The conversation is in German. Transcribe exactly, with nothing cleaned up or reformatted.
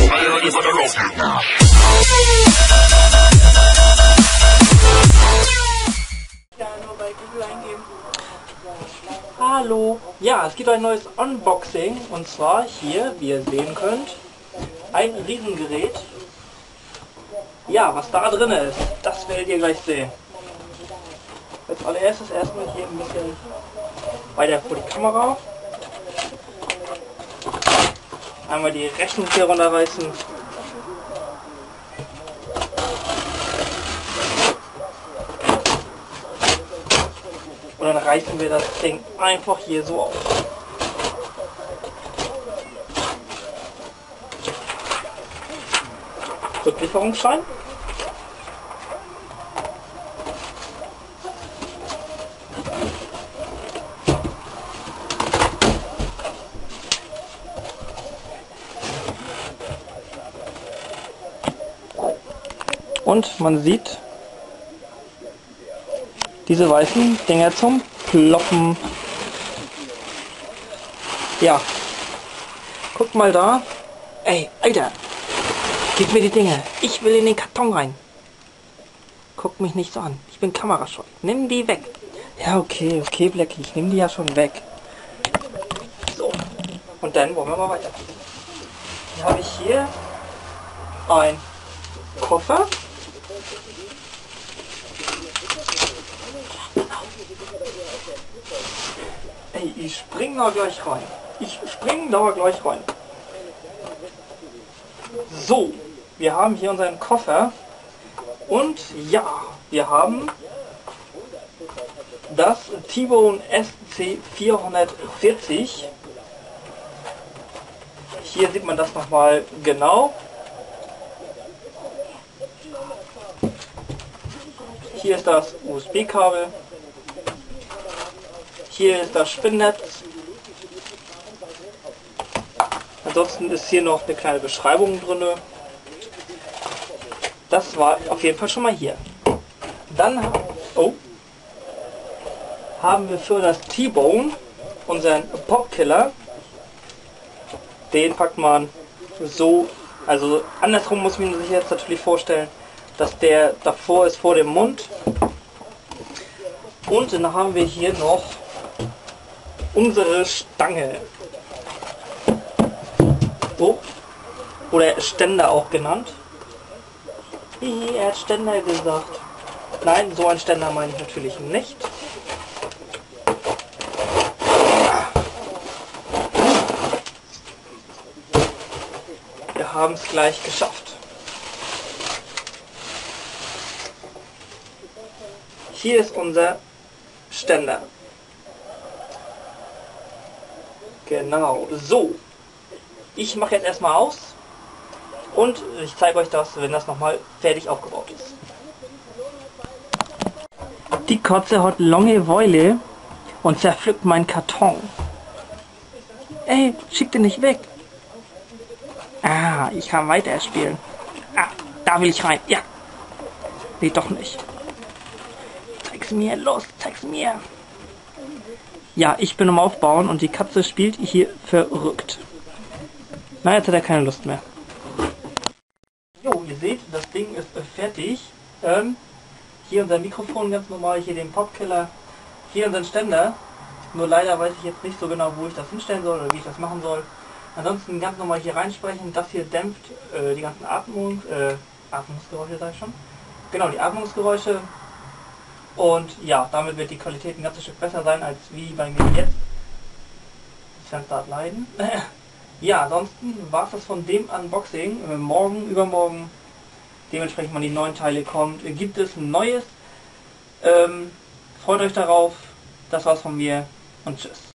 Hallo! Ja, es gibt ein neues Unboxing und zwar hier, wie ihr sehen könnt, ein Riesengerät. Ja, was da drin ist, das werdet ihr gleich sehen. Als allererstes erstmal hier ein bisschen weiter vor die Kamera. Einmal die Rechnung hier runterreißen. Und dann reißen wir das Ding einfach hier so auf. Rücklieferungsschein. Und man sieht diese weißen Dinger zum Ploppen. Ja. Guck mal da. Ey, Alter. Gib mir die Dinge. Ich will in den Karton rein. Guck mich nicht so an. Ich bin kamerascheu. Nimm die weg. Ja, okay, okay, Blackie. Ich nehme die ja schon weg. So. Und dann wollen wir mal weiter. Dann habe ich hier ein Koffer. Ey, ich spring da gleich rein. Ich spring da gleich rein. So, wir haben hier unseren Koffer. Und ja, wir haben das T-Bone S C vierhundertvierzig. Hier sieht man das nochmal genau. Hier ist das U S B-Kabel. Hier ist das Spinnnetz. Ansonsten ist hier noch eine kleine Beschreibung drin. Das war auf jeden Fall schon mal hier. Dann oh, haben wir für das T-Bone unseren Popkiller. Den packt man so, also andersrum muss man sich jetzt natürlich vorstellen, dass der davor ist vor dem Mund. Und dann haben wir hier noch unsere Stange. Oh. Oder Ständer auch genannt. Hihi, er hat Ständer gesagt. Nein, so ein Ständer meine ich natürlich nicht. Wir haben es gleich geschafft. Hier ist unser Ständer. Genau, so. Ich mache jetzt erstmal aus und ich zeige euch das, wenn das nochmal fertig aufgebaut ist. Die Kotze hat lange Weile und zerpflückt meinen Karton. Ey, schick den nicht weg. Ah, ich kann weiter spielen. Ah, da will ich rein. Ja. Nee, doch nicht. Zeig's mir, los, zeig's mir. Ja, ich bin am Aufbauen und die Katze spielt hier verrückt. Na, jetzt hat er keine Lust mehr. Jo, ihr seht, das Ding ist fertig. Ähm, hier unser Mikrofon ganz normal, hier den Popkiller, hier unseren Ständer. Nur leider weiß ich jetzt nicht so genau, wo ich das hinstellen soll oder wie ich das machen soll. Ansonsten ganz normal hier reinsprechen. Das hier dämpft äh, die ganzen Atmung, äh, Atmungsgeräusche, sag ich schon. Genau, die Atmungsgeräusche. Und ja, damit wird die Qualität ein ganzes Stück besser sein, als wie bei mir jetzt. Das Fenster hat leiden. Ja, ansonsten war es das von dem Unboxing. Morgen, übermorgen, dementsprechend wann die neuen Teile kommt, gibt es ein neues. Ähm, freut euch darauf. Das war's von mir und tschüss.